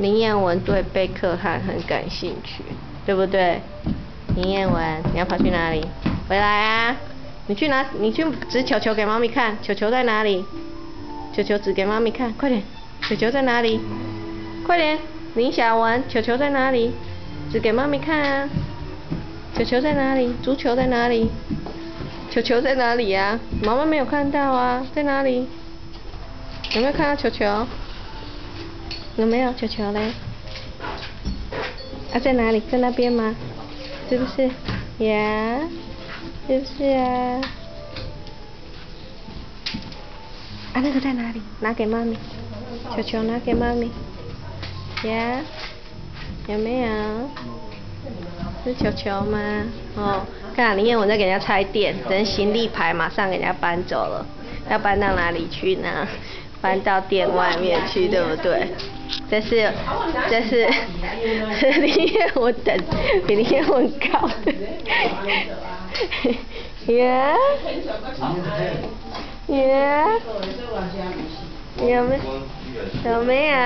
林彦文对贝克汉很感兴趣，对不对？林彦文，你要跑去哪里？回来啊！你去拿，你去指球球给妈咪看，球球在哪里？球球指给妈咪看，快点！球球在哪里？快点！林小文，球球在哪里？指给妈咪看啊！球球在哪里？足球在哪里？球球在哪里呀？妈妈没有看到啊，在哪里？有没有看到球球？有没有球球嘞？啊，在哪里？在那边吗？是不是？呀，是不是啊？啊，那个在哪里？拿给妈咪。球球拿给妈咪。呀，有没有？是球球吗？哦，看林彦文在给人家拆店，等行李牌马上给人家搬走了，要搬到哪里去呢？搬到店外面去，对不对？这是林彦文等比林彦文高的，呀，呀，有没有？有没有？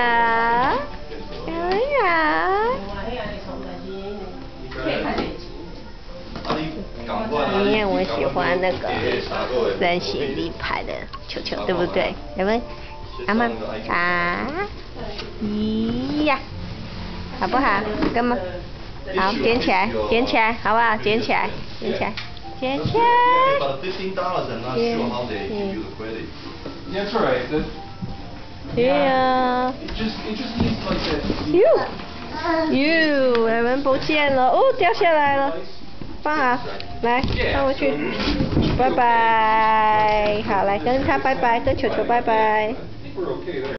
林彦文喜欢那个人形立牌的球球，对不对？有没有？阿妈啊，咦呀，好不好？干嘛？好，捡起来，捡起来，好不好？捡起来，捡起来，捡起来。Yeah. You， 我们不见了，哦，掉下来了，放好，来，放回去，拜拜，好，来跟他拜拜，跟球球拜拜。